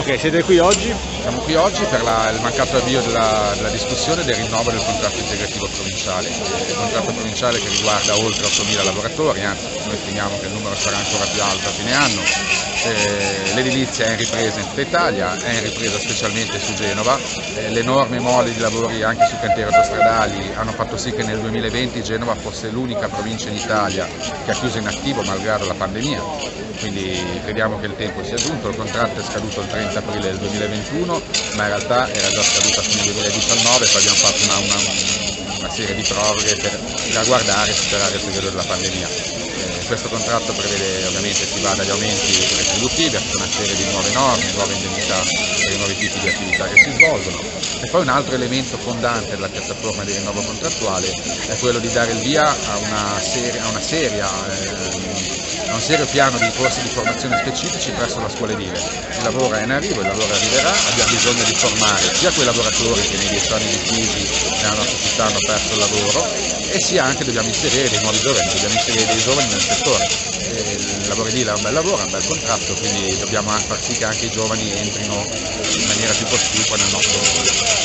Ok, siete qui oggi? Siamo qui oggi per il mancato avvio della discussione del rinnovo del contratto integrativo provinciale. Il contratto provinciale che riguarda oltre 8.000 lavoratori, anzi noi stimiamo che il numero sarà ancora più alto a fine anno. L'edilizia è in ripresa in tutta Italia, è in ripresa specialmente su Genova. L'enorme mole di lavori anche sui cantieri autostradali hanno fatto sì che nel 2020 Genova fosse l'unica provincia in Italia che ha chiuso in attivo malgrado la pandemia. Quindi crediamo che il tempo sia giunto, il contratto è scaduto il 30 aprile del 2021, ma in realtà era già scaduto a fine 2019, poi abbiamo fatto una serie di proroghe per riguardare e superare il periodo della pandemia. Questo contratto prevede, ovviamente si va dagli aumenti retributivi a tutta una serie di nuove norme, nuove indennità per i nuovi tipi di attività che si svolgono. E poi un altro elemento fondante della piattaforma di rinnovo contrattuale è quello di dare il via a un serio piano di corsi di formazione specifici presso la scuola edile. Il lavoro è in arrivo, il lavoro arriverà, abbiamo bisogno di formare sia quei lavoratori che nei 10 anni di crisi nella nostra città hanno perso il lavoro, e sia anche dobbiamo inserire dei nuovi giovani, dobbiamo inserire dei giovani nel settore. Il lavoro edile è un bel lavoro, è un bel contratto, quindi dobbiamo far sì che anche i giovani entrino in maniera più cospicua nel nostro lavoro.